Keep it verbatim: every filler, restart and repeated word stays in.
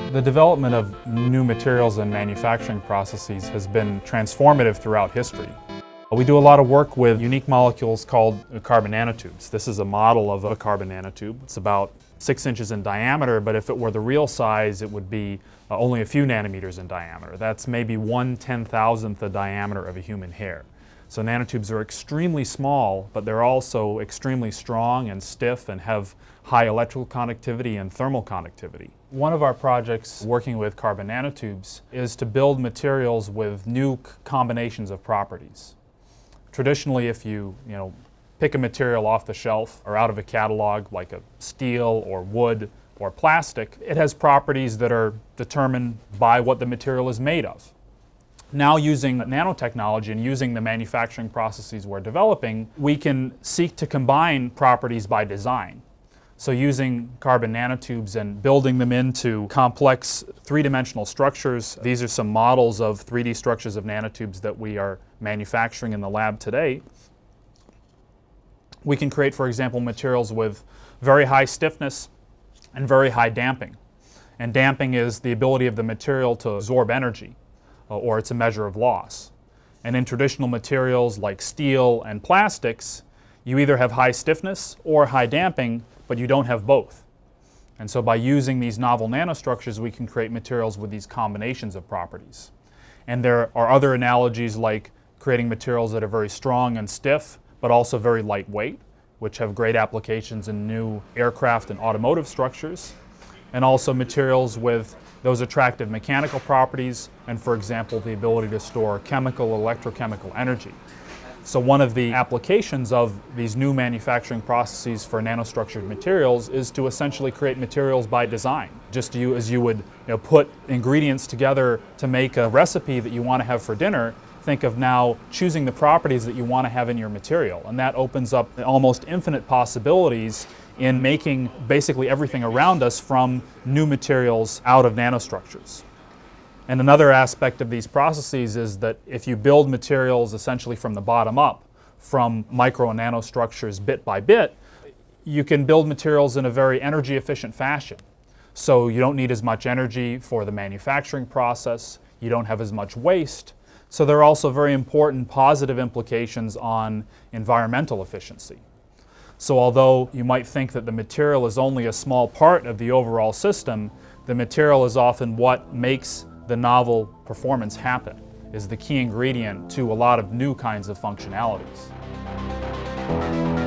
The development of new materials and manufacturing processes has been transformative throughout history. We do a lot of work with unique molecules called carbon nanotubes. This is a model of a carbon nanotube. It's about six inches in diameter, but if it were the real size, it would be uh, only a few nanometers in diameter. That's maybe one ten thousandth the diameter of a human hair. So nanotubes are extremely small, but they're also extremely strong and stiff and have high electrical conductivity and thermal conductivity. One of our projects working with carbon nanotubes is to build materials with new combinations of properties. Traditionally, if you, you know, pick a material off the shelf or out of a catalog like a steel or wood or plastic, it has properties that are determined by what the material is made of. Now, using nanotechnology and using the manufacturing processes we're developing, we can seek to combine properties by design. So using carbon nanotubes and building them into complex three-dimensional structures, these are some models of three D structures of nanotubes that we are manufacturing in the lab today. We can create, for example, materials with very high stiffness and very high damping. And damping is the ability of the material to absorb energy, or it's a measure of loss. And in traditional materials like steel and plastics, you either have high stiffness or high damping, but you don't have both. And so by using these novel nanostructures, we can create materials with these combinations of properties. And there are other analogies like creating materials that are very strong and stiff, but also very lightweight, which have great applications in new aircraft and automotive structures. And also materials with those attractive mechanical properties and, for example, the ability to store chemical, electrochemical energy. So one of the applications of these new manufacturing processes for nanostructured materials is to essentially create materials by design. Just you, as you would you know, put ingredients together to make a recipe that you want to have for dinner, think of now choosing the properties that you want to have in your material. And that opens up almost infinite possibilities in making basically everything around us from new materials out of nanostructures. And another aspect of these processes is that if you build materials essentially from the bottom up, from micro and nanostructures bit by bit, you can build materials in a very energy efficient fashion. So you don't need as much energy for the manufacturing process, you don't have as much waste. So there are also very important positive implications on environmental efficiency. So although you might think that the material is only a small part of the overall system, the material is often what makes the novel performance happen, is the key ingredient to a lot of new kinds of functionalities.